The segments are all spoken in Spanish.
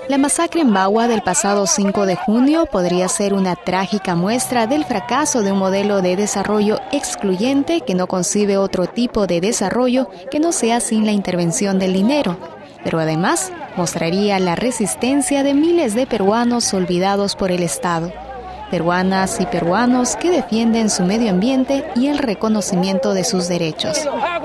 La masacre en Bagua del pasado 5 de junio podría ser una trágica muestra del fracaso de un modelo de desarrollo excluyente que no concibe otro tipo de desarrollo que no sea sin la intervención del dinero, pero además mostraría la resistencia de miles de peruanos olvidados por el Estado, peruanas y peruanos que defienden su medio ambiente y el reconocimiento de sus derechos.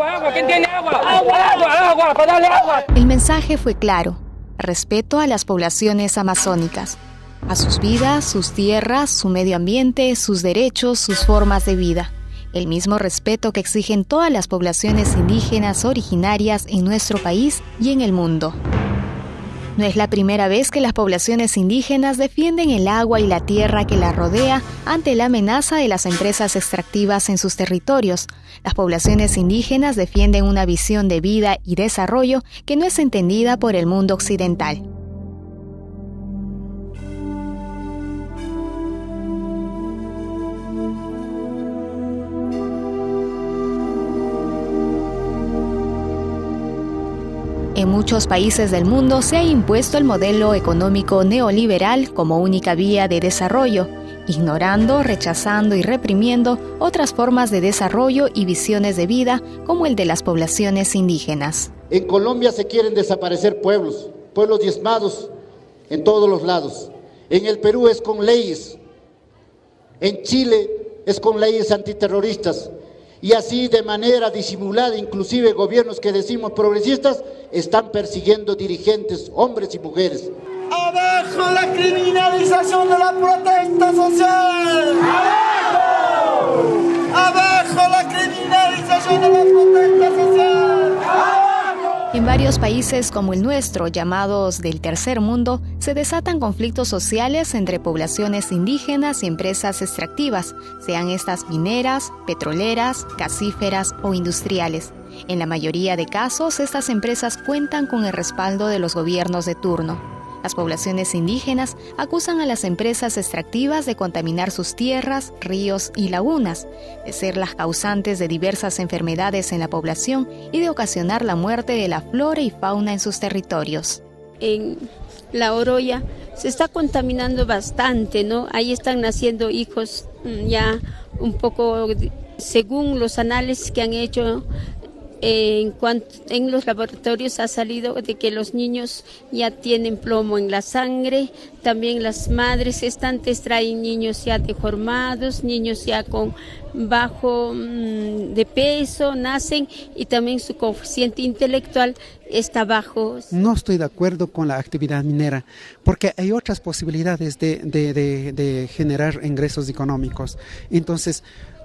El mensaje fue claro: respeto a las poblaciones amazónicas, a sus vidas, sus tierras, su medio ambiente, sus derechos, sus formas de vida. El mismo respeto que exigen todas las poblaciones indígenas originarias en nuestro país y en el mundo. No es la primera vez que las poblaciones indígenas defienden el agua y la tierra que la rodea ante la amenaza de las empresas extractivas en sus territorios. Las poblaciones indígenas defienden una visión de vida y desarrollo que no es entendida por el mundo occidental. En muchos países del mundo se ha impuesto el modelo económico neoliberal como única vía de desarrollo, ignorando, rechazando y reprimiendo otras formas de desarrollo y visiones de vida como el de las poblaciones indígenas. En Colombia se quieren desaparecer pueblos diezmados en todos los lados. En el Perú es con leyes, en Chile es con leyes antiterroristas. Y así de manera disimulada, inclusive gobiernos que decimos progresistas, están persiguiendo dirigentes, hombres y mujeres. ¡Abajo la criminalización de la protesta social! ¡Abajo! ¡Abajo la criminalización de la protesta social! ¡Abajo! En varios países como el nuestro, llamados del tercer mundo, se desatan conflictos sociales entre poblaciones indígenas y empresas extractivas, sean estas mineras, petroleras, gasíferas o industriales. En la mayoría de casos, estas empresas cuentan con el respaldo de los gobiernos de turno. Las poblaciones indígenas acusan a las empresas extractivas de contaminar sus tierras, ríos y lagunas, de ser las causantes de diversas enfermedades en la población y de ocasionar la muerte de la flora y fauna en sus territorios. En La Oroya se está contaminando bastante, ¿no? Ahí están naciendo hijos ya un poco, según los análisis que han hecho. En los laboratorios ha salido de que los niños ya tienen plomo en la sangre, también las madres gestantes traen niños ya deformados, niños ya con bajo de peso, nacen y también su coeficiente intelectual está bajo. No estoy de acuerdo con la actividad minera porque hay otras posibilidades de generar ingresos económicos. Entonces,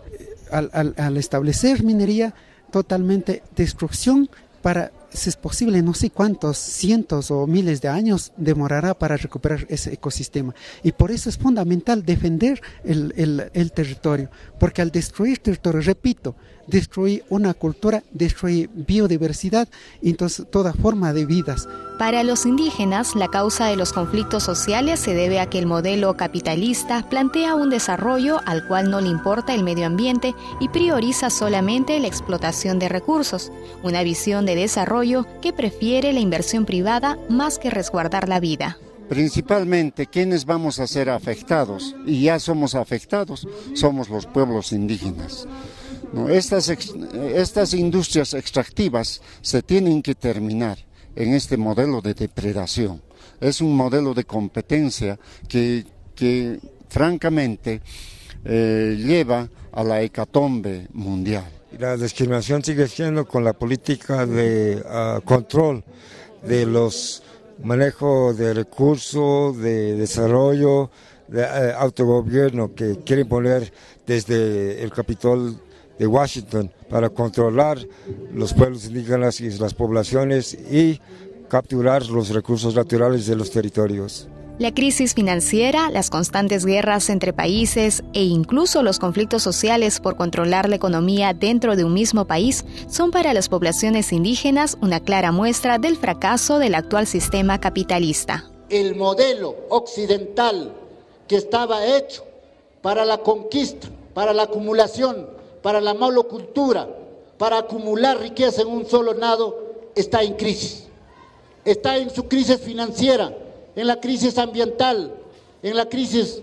al establecer minería, totalmente destrucción para, si es posible, no sé cuántos cientos o miles de años demorará para recuperar ese ecosistema. Y por eso es fundamental defender el territorio, porque al destruir territorio, repito, destruir una cultura, destruir biodiversidad y entonces toda forma de vidas. Para los indígenas, la causa de los conflictos sociales se debe a que el modelo capitalista plantea un desarrollo al cual no le importa el medio ambiente y prioriza solamente la explotación de recursos, una visión de desarrollo que prefiere la inversión privada más que resguardar la vida. Principalmente, ¿quiénes vamos a ser afectados? Y ya somos afectados, somos los pueblos indígenas. ¿No? Estas industrias extractivas se tienen que terminar en este modelo de depredación. Es un modelo de competencia que francamente lleva a la hecatombe mundial. La discriminación sigue siendo con la política de control de los manejos de recursos, de desarrollo, de autogobierno que quieren poner desde el Capitolio de Washington para controlar los pueblos indígenas y las poblaciones y capturar los recursos naturales de los territorios. La crisis financiera, las constantes guerras entre países e incluso los conflictos sociales por controlar la economía dentro de un mismo país son para las poblaciones indígenas una clara muestra del fracaso del actual sistema capitalista. El modelo occidental que estaba hecho para la conquista, para la acumulación, para la monocultura, para acumular riqueza en un solo nado, está en crisis. Está en su crisis financiera en la crisis ambiental, en la crisis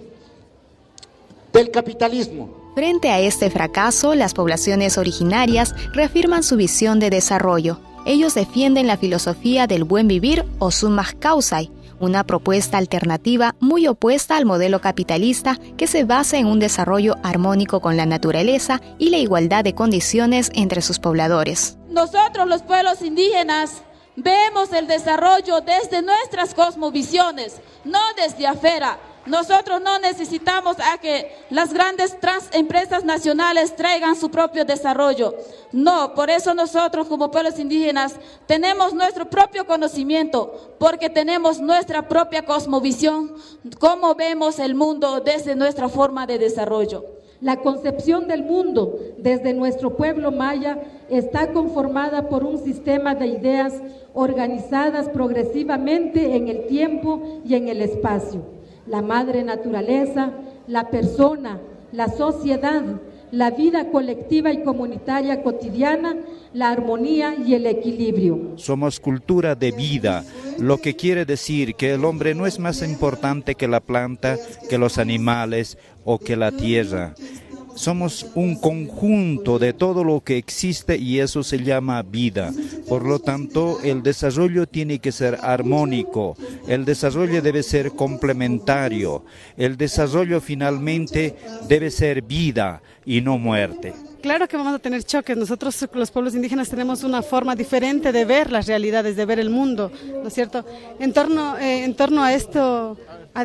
del capitalismo. Frente a este fracaso, las poblaciones originarias reafirman su visión de desarrollo. Ellos defienden la filosofía del buen vivir o summa causai, una propuesta alternativa muy opuesta al modelo capitalista que se basa en un desarrollo armónico con la naturaleza y la igualdad de condiciones entre sus pobladores. Nosotros, los pueblos indígenas, vemos el desarrollo desde nuestras cosmovisiones, no desde afuera. Nosotros no necesitamos a que las grandes empresas nacionales traigan su propio desarrollo. No, por eso nosotros como pueblos indígenas tenemos nuestro propio conocimiento, porque tenemos nuestra propia cosmovisión, cómo vemos el mundo desde nuestra forma de desarrollo. La concepción del mundo desde nuestro pueblo maya está conformada por un sistema de ideas organizadas progresivamente en el tiempo y en el espacio. La madre naturaleza, la persona, la sociedad, la vida colectiva y comunitaria cotidiana, la armonía y el equilibrio. Somos cultura de vida, lo que quiere decir que el hombre no es más importante que la planta, que los animales o que la tierra. Somos un conjunto de todo lo que existe y eso se llama vida. Por lo tanto, el desarrollo tiene que ser armónico, el desarrollo debe ser complementario, el desarrollo finalmente debe ser vida y no muerte. Claro que vamos a tener choques. Nosotros, los pueblos indígenas, tenemos una forma diferente de ver las realidades, de ver el mundo, ¿no es cierto? En torno a esto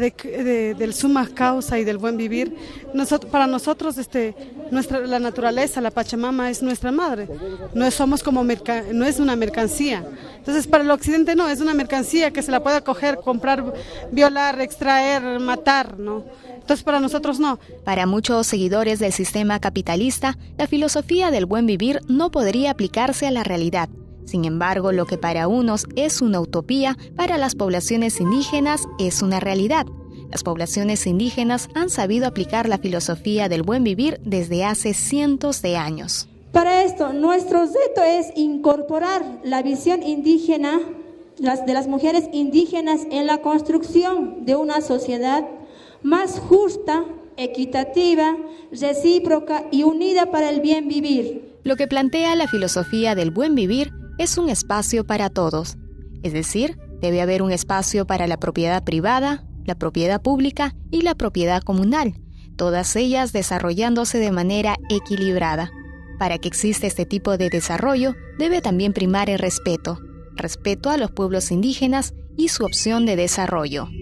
del summa causa y del buen vivir, para nosotros la naturaleza, la Pachamama es nuestra madre. No es una mercancía. Entonces, para el occidente no, es una mercancía que se la puede coger, comprar, violar, extraer, matar, ¿no? Entonces, para nosotros no. Para muchos seguidores del sistema capitalista, la filosofía del buen vivir no podría aplicarse a la realidad. Sin embargo, lo que para unos es una utopía, para las poblaciones indígenas es una realidad. Las poblaciones indígenas han sabido aplicar la filosofía del buen vivir desde hace cientos de años. Para esto, nuestro reto es incorporar la visión indígena de las mujeres indígenas en la construcción de una sociedad más justa, equitativa, recíproca y unida para el bien vivir. Lo que plantea la filosofía del buen vivir es un espacio para todos, es decir, debe haber un espacio para la propiedad privada, la propiedad pública y la propiedad comunal, todas ellas desarrollándose de manera equilibrada. Para que exista este tipo de desarrollo, debe también primar el respeto a los pueblos indígenas y su opción de desarrollo.